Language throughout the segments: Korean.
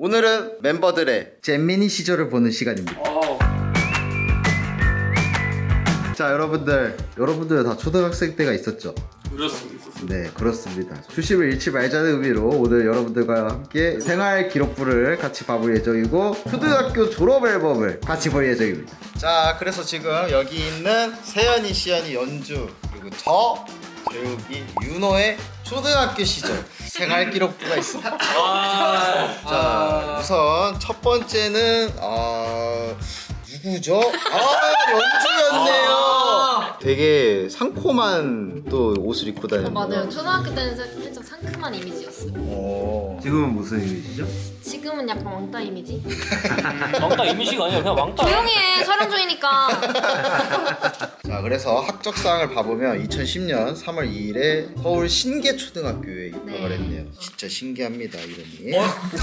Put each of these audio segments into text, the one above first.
오늘은 멤버들의 잼민이 시절을 보는 시간입니다. 자, 여러분들 다 초등학생 때가 있었죠? 그렇습니다. 네, 그렇습니다. 초심을 잃지 말자는 의미로 오늘 여러분들과 함께 생활 기록부를 같이 봐볼 예정이고 초등학교 졸업 앨범을 같이 볼 예정입니다. 자, 그래서 지금 여기 있는 세연이, 시연이, 연주, 그리고 저 재욱이, 윤호의 초등학교 시절 생활 기록부가 있습니다. 자, 우선 첫 번째는 누구죠? 연주였네요. 되게 상콤한 또 옷을 입고 다니는. 맞아요. 초등학교 때는 살짝 상큼한 이미지였어요. 지금은 무슨 이미지죠? 지금은 약간 왕따 이미지? 왕따 이미지가 아니라 그냥 왕따. 조용히 해. 촬영 중이니까. 자, 그래서 학적사항을 봐보면 2010년 3월 2일에 서울 신계초등학교에 입학을 했네요. 진짜 신기합니다, 이름이.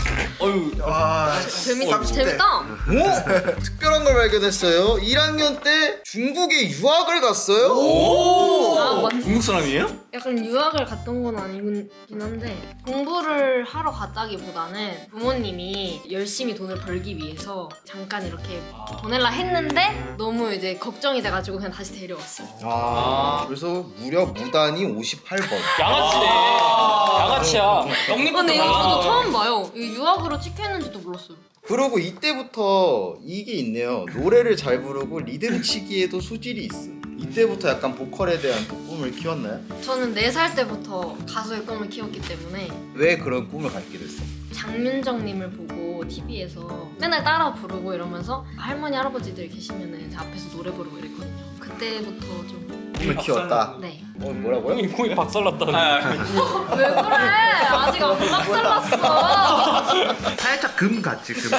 재밌다. 오! 특별한 걸 발견했어요. 1학년 때 중국에 유학을 갔어요. 중국 사람이에요? 약간 유학을 갔던 건 아니긴 한데 공부를 하러 갔다기보다는 부모님이 열심히 돈을 벌기 위해서 잠깐 이렇게 보낼라 했는데 너무 이제 걱정이 돼가지고 그냥 다시 데려왔어요. 그래서 무려 무단위 58번. 양아치네. 양아치야. 근데 이거 저도 처음 봐요. 이거 유학으로 찍혀있는지도 몰랐어요. 그러고 이때부터 이게 있네요. 노래를 잘 부르고 리듬 치기에도 소질이 있어. 이때부터 약간 보컬에 대한 꿈을 키웠나요? 저는 4살 때부터 가수의 꿈을 키웠기 때문에. 왜 그런 꿈을 갖게 됐어? 장윤정님을 보고 TV에서 맨날 따라 부르고 이러면서 할머니 할아버지들 계시면은 앞에서 노래 부르고 이랬거든요. 그때부터 좀 꿈을 키웠다? 네. 뭐라고요? 형이 꿈이 박살났다는. 왜 그래? 아직 안 박살났어. 살짝 금같이 금.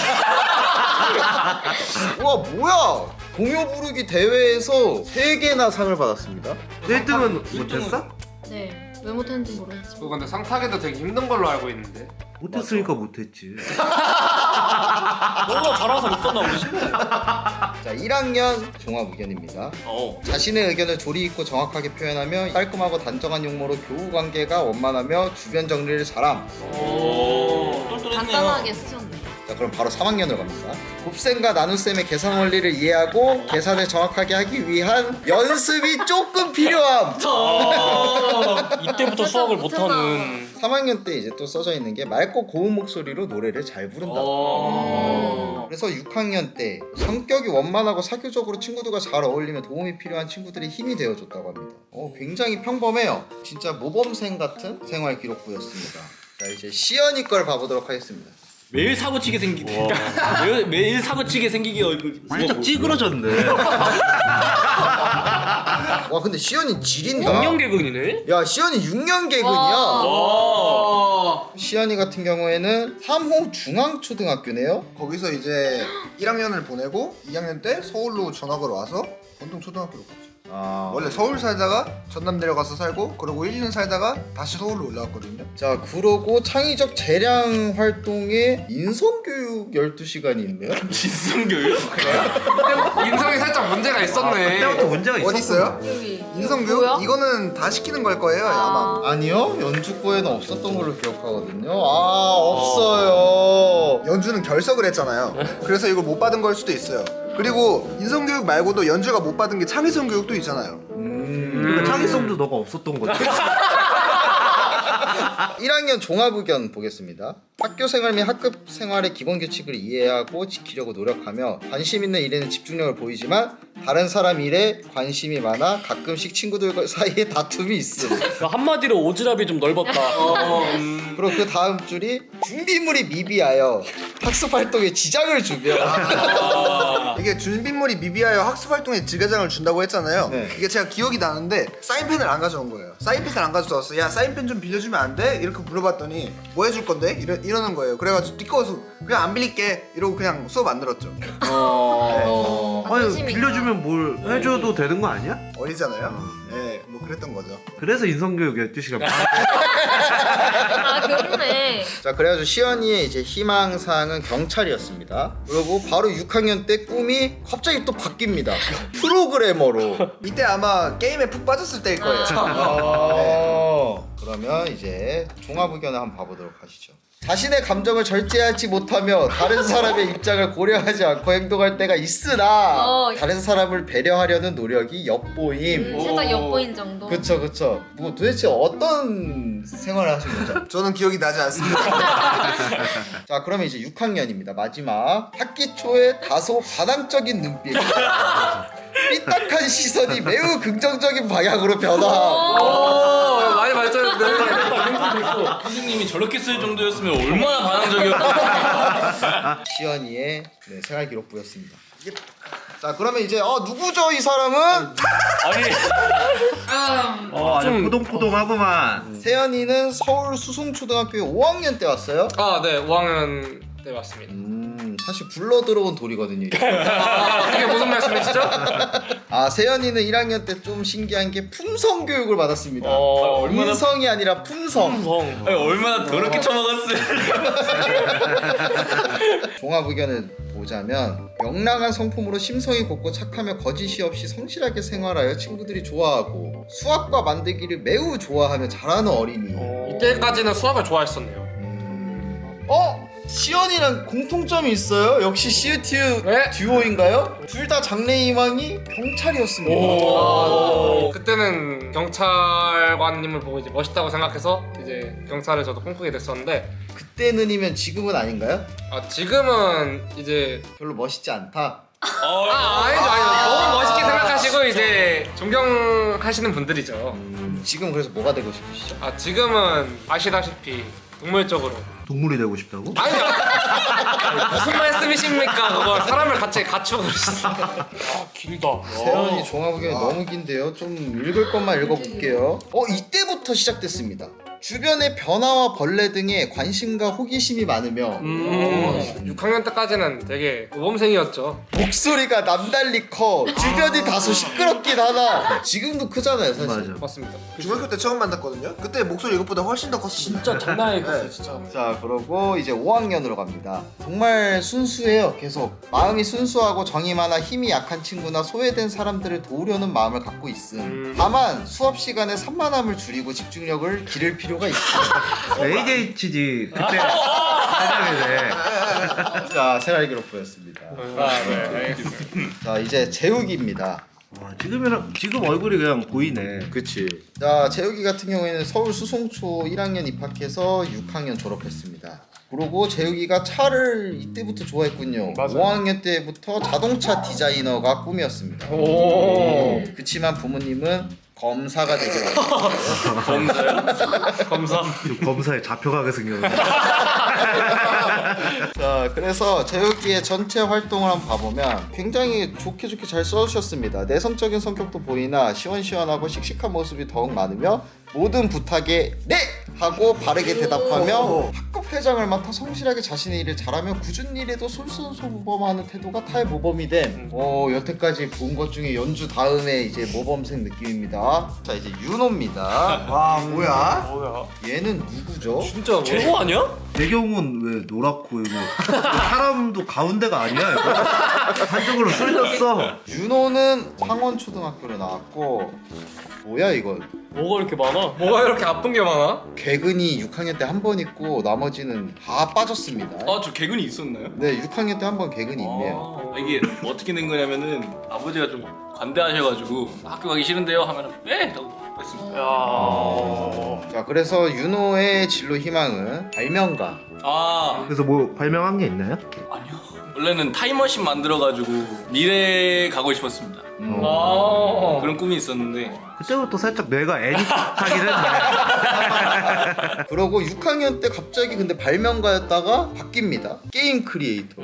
와, 뭐야? 동요 부르기 대회에서 3개나 상을 받았습니다. 1등은 못했어? 네. 왜 못했는지 모르겠지만. 그거 근데 상 타기도 되게 힘든 걸로 알고 있는데. 못했으니까 못했지. 너가 잘하는 사람 있었나 보지? 자, 1학년 종합의견입니다. 자신의 의견을 조리 있고 정확하게 표현하며 깔끔하고 단정한 용모로 교우 관계가 원만하며 주변 정리를 잘함. 간단하게 쓰셨네. 자, 그럼 바로 3학년으로 갑니다. 곱셈과 나눗셈의 계산 원리를 이해하고 계산을 정확하게 하기 위한 연습이 조금 필요함. 이때부터 수학을 못하는. 3학년 때 이제 또 써져 있는 게 맑고 고운 목소리로 노래를 잘 부른다. 그래서 6학년 때 성격이 원만하고 사교적으로 친구들과 잘 어울리며 도움이 필요한 친구들의 힘이 되어줬다고 합니다. 굉장히 평범해요. 진짜 모범생 같은 생활 기록부였습니다. 자, 이제 시연이 걸 봐보도록 하겠습니다. 매일 사고치게 생기게. 매일 사고치게 생기게 얼굴. 살짝 찌그러졌네. 와, 근데 시연이 지린다. 6년 개근이네? 야, 시연이 6년 개근이야. 시연이 같은 경우에는 3호 중앙초등학교네요. 거기서 이제 1학년을 보내고 2학년 때 서울로 전학을 와서 권동초등학교로 갔죠. 원래 서울 살다가 전남 내려가서 살고 그러고 1년 살다가 다시 서울로 올라왔거든요. 자, 그러고 창의적 재량 활동에 인성교육 12시간이 있네요. 인성교육? 인성이 살짝 문제가 있었네. 그때부터 문제가 있었어. 어디 있어요? 여기. 인성교육? 뭐야? 이거는 다 시키는 걸 거예요, 아마. 아니요, 연주부에는 없었던 걸로 기억하거든요. 없어요. 연주는 결석을 했잖아요. 그래서 이걸 못 받은 걸 수도 있어요. 그리고 인성교육 말고도 연주가 못 받은 게 창의성 교육도 있잖아요. 그러니까 창의성도 너가 없었던 거지. 1학년 종합의견 보겠습니다. 학교 생활 및 학급 생활의 기본 규칙을 이해하고 지키려고 노력하며 관심 있는 일에는 집중력을 보이지만 다른 사람 일에 관심이 많아 가끔씩 친구들 사이에 다툼이 있음. 한마디로 오지랖이 좀 넓었다. 그리고 그 다음 줄이 준비물이 미비하여 학습 활동에 지장을 주며. 이게 준비물이 미비하여 학습 활동에 지가장을 준다고 했잖아요. 네. 이게 제가 기억이 나는데 사인펜을 안 가져온 거예요. 사인펜을 안 가져다 왔어. 야, 사인펜 좀 빌려주면 안 돼? 이렇게 물어봤더니 뭐 해줄 건데? 이러는 거예요. 그래가지고 띠꺼워서 그냥 안 빌릴게 이러고 그냥 수업 안 들었죠. 아니 빌려주면 뭘 해줘도 되는 거 아니야? 어리잖아요. 네, 뭐 그랬던 거죠. 그래서 인성교육 12시간. 아, 그러네. 자, 그래가지고 시연이의 이제 희망사항은 경찰이었습니다. 그리고 바로 6학년 때 꿈이 갑자기 또 바뀝니다. 프로그래머로. 이때 아마 게임에 푹 빠졌을 때일 거예요. 그러면 이제 종합의견을 한번 봐보도록 하시죠. 자신의 감정을 절제하지 못하며 다른 사람의 입장을 고려하지 않고 행동할 때가 있으나 다른 사람을 배려하려는 노력이 엿보임. 살짝 엿보인 정도. 그쵸. 뭐 도대체 어떤 생활을 하신 거죠? 저는 기억이 나지 않습니다. 자, 그러면 이제 6학년입니다. 마지막. 학기 초에 다소 반항적인 눈빛. 삐딱한 시선이 매우 긍정적인 방향으로 변화. 많이 발전했는데. 선생님이 저렇게 쓸 정도였으면 얼마나 반항적이었나. 시연이의 생활기록부였습니다. 자, 그러면 이제 누구죠 이 사람은? 아니 아주 포동포동하구만. 세연이는 서울 수송초등학교에 5학년 때 왔어요. 네, 5학년 때 왔습니다. 사실 굴러 들어온 돌이거든요. 그게 무슨 말씀이시죠? 세연이는 1학년 때 좀 신기한 게 품성 교육을 받았습니다. 얼마나 인성이 아니라 품성. 아니, 얼마나 더럽게 처먹었어요. 종합 의견을 보자면 명랑한 성품으로 심성이 곱고 착하며 거짓이 없이 성실하게 생활하여 친구들이 좋아하고 수학과 만들기를 매우 좋아하며 잘하는 어린이. 이때까지는 수학을 좋아했었네요. 시연이랑 공통점이 있어요. 역시 시우티우 네? 듀오인가요? 둘 다 장래희망이 경찰이었습니다. 그때는 경찰관님을 보고 이제 멋있다고 생각해서 이제 경찰을 저도 꿈꾸게 됐었는데 그때는이면 지금은 아닌가요? 지금은 이제 별로 멋있지 않다. 아니죠. 너무 멋있게 생각하시고 이제 존경하시는 분들이죠. 지금 그래서 뭐가 되고 싶으시죠? 지금은 아시다시피 동물적으로 동물이 되고 싶다고? 아니요. 무슨 말씀이십니까? 그거 사람을 같이 갖추고 그러시죠. 길다. 세연이 종합 의견이 너무 긴데요. 좀 읽을 것만 읽어볼게요. 이때부터 시작됐습니다. 주변의 변화와 벌레 등에 관심과 호기심이 많으며 6학년 때까지는 되게 모범생이었죠. 목소리가 남달리 커 주변이 다소 시끄럽긴 하나. 지금도 크잖아요 사실. 맞아. 맞습니다. 중학교 때 처음 만났거든요. 그때 목소리 이것보다 훨씬 더 컸어요. 진짜 장난 아니었어요 진짜. 자, 그러고 이제 5학년으로 갑니다. 정말 순수해요. 계속 마음이 순수하고 정이 많아 힘이 약한 친구나 소외된 사람들을 도우려는 마음을 갖고 있음. 다만 수업 시간에 산만함을 줄이고 집중력을 기를 필요가 있습니다. ADHD 그때 생각이네. 자, 생활기록부였습니다. 네, 알겠습니다. 자, 이제 재욱이입니다. 지금 얼굴이 그냥 보이네. 그치. 자, 재욱이 같은 경우에는 서울 수송초 1학년 입학해서 6학년 졸업했습니다. 그리고 재욱이가 차를 이때부터 좋아했군요. 맞아요. 5학년 때부터 자동차 디자이너가 꿈이었습니다. 그치만 부모님은 검사가 되기로 검사요? 검사. 검사에 잡혀가게 생겼네. 자, 그래서 재욱이의 전체 활동을 한번 봐보면 굉장히 좋게 잘 써주셨습니다. 내성적인 성격도 보이나 시원시원하고 씩씩한 모습이 더욱 많으며 모든 부탁에 네! 하고 바르게 대답하며 학급 회장을 맡아 성실하게 자신의 일을 잘하며 굳은 일에도 솔선수범하는 태도가 타의 모범이 된 여태까지 본 것 중에 연주 다음에 이제 모범생 느낌입니다. 자, 이제 윤호입니다. 와 뭐야? 얘는 누구죠? 진짜 최고 아니야? 배경은 왜 노랗고 이거 사람도 가운데가 아니야 이거. 한쪽으로 쏠렸어. 윤호는 창원초등학교를 나왔고 뭐야 이거? 뭐가 이렇게 많아? 뭐가 이렇게 아픈 게 많아? 개근이 6학년 때 한 번 있고 나머지는 다 빠졌습니다. 저 개근이 있었나요? 네, 6학년 때 한 번 개근이 있네요. 이게 어떻게 된 거냐면은 아버지가 좀 관대하셔가지고 학교 가기 싫은데요 하면은 네! 라고 했습니다. 자, 그래서 윤호의 진로 희망은 발명가. 그래서 뭐 발명한 게 있나요? 아니요. 원래는 타임머신 만들어가지고 미래에 가고 싶었습니다. 그런 꿈이 있었는데 그때부터 살짝 뇌가 애닉하긴 했네. 그러고 6학년 때 갑자기 근데 발명가였다가 바뀝니다. 게임 크리에이터.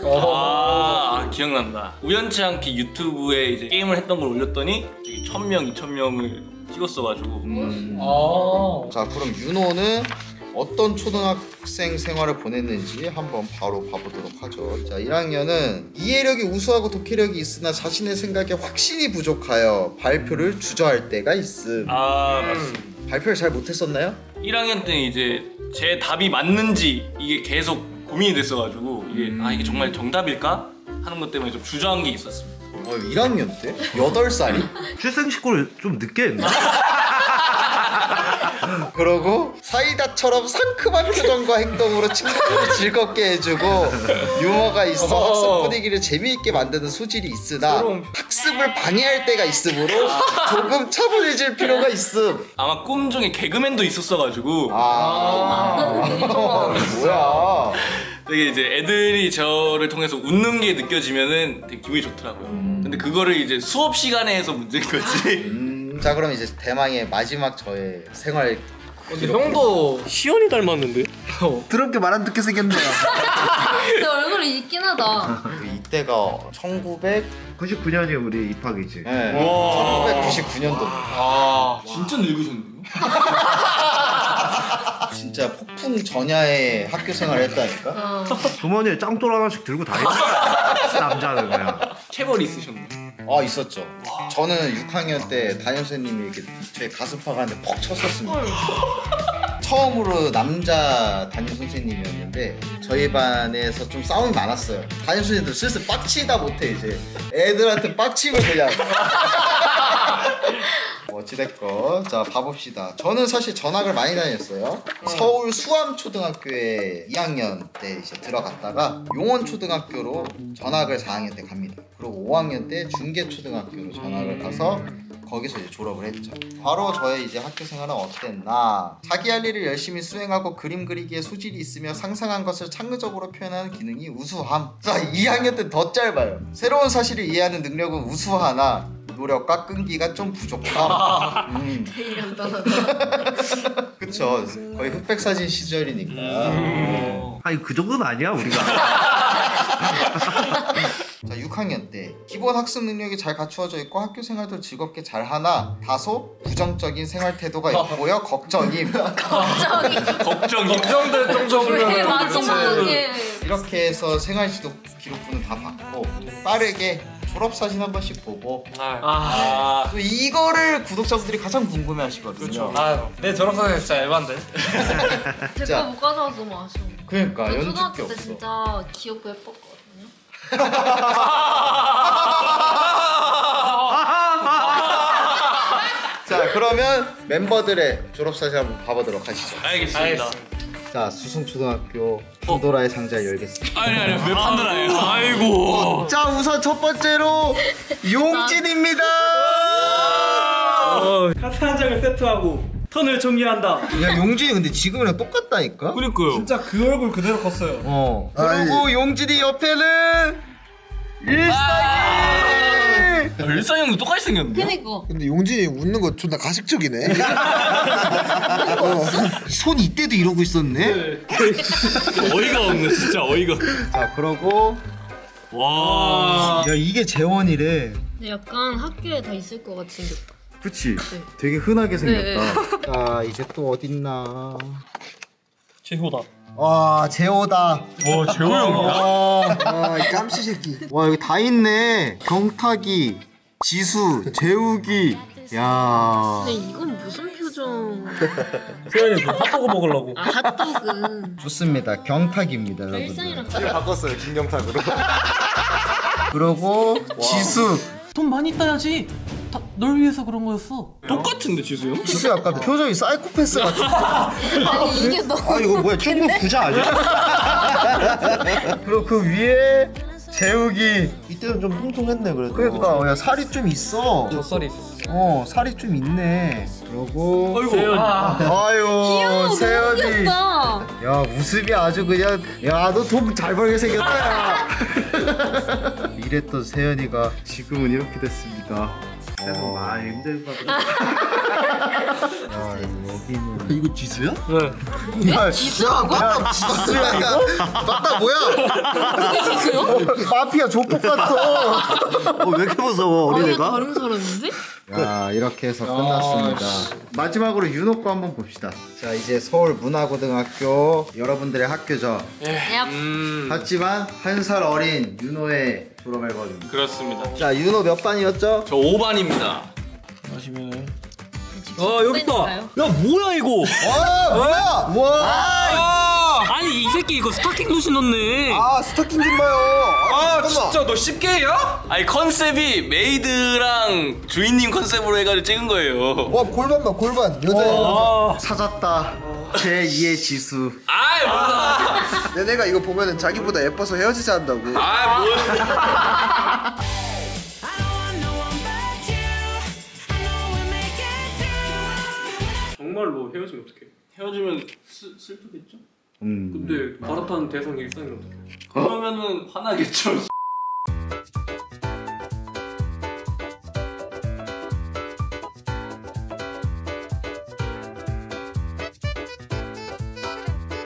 기억난다. 우연치 않게 유튜브에 이제 게임을 했던 걸 올렸더니 1000명, 2000명을 찍었어가지고 자, 그럼 윤호는 어떤 초등학생 생활을 보냈는지 한번 바로 봐보도록 하죠. 자, 1학년은 이해력이 우수하고 독해력이 있으나 자신의 생각에 확신이 부족하여 발표를 주저할 때가 있음. 맞습니다. 발표를 잘 못했었나요? 1학년 때는 이제 제 답이 맞는지 이게 계속 고민이 됐어가지고 이게 정말 정답일까? 하는 것 때문에 좀 주저한 게 있었습니다. 1학년 때? 8살이? 출생시골 좀 늦게 했나? 그러고 사이다처럼 상큼한 표정과 행동으로 친구들을 즐겁게 해주고 유머가 있어 학습 분위기를 재미있게 만드는 소질이 있으나 학습을 방해할 때가 있으므로 조금 차분해질 필요가 있음. 아마 꿈 중에 개그맨도 있었어가지고 뭐야. 되게 이제 애들이 저를 통해서 웃는 게 느껴지면은 되게 기분이 좋더라고요. 근데 그거를 이제 수업 시간에 해서 문제인 거지. 자 그럼 이제 대망의 마지막 저의 생활 근데 형도 시연이 닮았는데? 더럽게 말 안 듣게 생겼네요. 내 얼굴이 있긴 하다. 이때가 99년이 우리 입학이지. 1999년도. 진짜 늙으셨네요. 진짜 폭풍 전야의 학교 생활을 했다니까. 주머니에 짱돌 하나씩 들고 다니는 남자는 그냥. 체벌이 있으셨네. 있었죠. 저는 6학년 때 담임선생님이 이렇게 제 가슴팍 하는데 퍽 쳤었습니다. 처음으로 남자 담임선생님이었는데 저희 반에서 좀 싸움이 많았어요. 담임선생님들 슬슬 빡치다 못해 이제 애들한테 빡치면 그냥. 어찌됐건 자 봐봅시다. 저는 사실 전학을 많이 다녔어요. 서울 수암초등학교에 2학년 때 이제 들어갔다가 용원초등학교로 전학을 4학년 때 갑니다. 그리고 5학년 때 중계초등학교로 전학을 가서 거기서 이제 졸업을 했죠. 바로 저의 이제 학교 생활은 어땠나? 자기 할 일을 열심히 수행하고 그림 그리기에 소질이 있으며 상상한 것을 창의적으로 표현하는 기능이 우수함. 자 2학년 때 더 짧아요. 새로운 사실을 이해하는 능력은 우수하나 노력과 끈기가 좀 부족함. 이름 떠나다. 그쵸. 거의 흑백사진 시절이니까. 아니 그 정도는 아니야 우리가. 자 6학년 때 기본 학습 능력이 잘 갖추어져 있고 학교 생활도 즐겁게 잘 하나 다소 부정적인 생활 태도가 있고요. 걱정임. 걱정될 왜 정도면 마지막에 이렇게 해서 생활 지도 기록부는 다 받고 빠르게 졸업사진 한 번씩 보고 또 이거를 구독자분들이 가장 궁금해 하시거든요. 내 졸업사진 진짜 에반데. 제가 못 가져와서 너무 아쉬워. 그러니까 연습 게 초등학교 때 없어. 진짜 귀엽고 예뻤거든요. 자 그러면 멤버들의 졸업사진 한번 봐보도록 하시죠. 알겠습니다. 자 수승초등학교 판도라의 상자를 열겠습니다. 아니 왜 판도라예요? 아이고. 자 우선 첫 번째로 용진입니다. 카트 한 장을 세트하고 턴을 정리한다. 야 용진이 근데 지금이랑 똑같다니까? 그러니까요. 진짜 그 얼굴 그대로 컸어요. 그리고 용진이 옆에는 일상이. 일상 형도 똑같이 생겼는데? 그니까. 근데 용진이 웃는 거 존나 가식적이네. 손 이때도 이러고 있었네. 어이가 없네 진짜 어이가. 자 그러고 와. 야 이게 재원이래. 근데 약간 학교에 다 있을 것 같이 생겼다. 그치? 네. 되게 흔하게 생겼다. 자 이제 또 어딨나. 제호다. 와 재호다. 와 재호 형이야? 아, 이 깜치 새끼. 와 여기 다 있네. 경탁이, 지수, 재욱이. 야. 근데 이건 무슨 표정? 세연이 뭐 핫도그 먹으려고. 아 핫도그. 좋습니다. 경탁입니다, 여러분. 일상이랑 바꿨어요, 김경탁으로. 그러고 지수. 돈 많이 따야지. 다 널 위해서 그런 거였어. 똑같은데 지수 형? 지수 약간 표정이 사이코패스 같아. 아니 이게 너무 아 이거 뭐야? 중국 부자 아니야? 그리고 그 위에 재욱이. 이때는 좀 통통했네 그래도. 그러니까 야 살이 좀 있어. 젖살이 있었어. 살이 좀 있네. 그러고 세연이. 아유 세연이. 귀엽다. 야 웃음이 아주 그냥. 야 너 돈 잘 벌게 생겼다 야. 이랬던 세연이가 지금은 이렇게 됐습니다. 많이 힘들다. 야 여기는 이거 지수야? 네. 야 지수라고? 지수야 이거? 맞다 뭐야? 마피아 조폭 같아. 왜 이렇게 무서워 이거 어린애가? 다른 사람인데? 야 이렇게 해서 끝났습니다. 마지막으로 윤호 거 한번 봅시다. 자 이제 서울문화고등학교 여러분들의 학교죠. 하지만 한 살 어린 윤호의 졸업 앨범입니다. 그렇습니다. 자 윤호 몇 반이었죠? 저 5반입니다. 여기 있다. 야 뭐야 이거? 와 뭐야? 와 아니 이 새끼 이거 스타킹도 신었네. 아 스타킹 좀 봐요. 아 잠깐만. 진짜 너 쉽게야? 아니 컨셉이 메이드랑 주인님 컨셉으로 해가지고 찍은 거예요. 와 골반 봐 골반 여자애. 찾았다. 제2의 지수. 아이 뭐야. 내가 이거 보면은 자기보다 예뻐서 헤어지자 한다고. 아이 뭐야. 정말로 헤어지면 어떡해? 헤어지면 슬프겠죠? 근데 바라타는 대성 일상이면 어떡해? 그러면은 화나겠죠.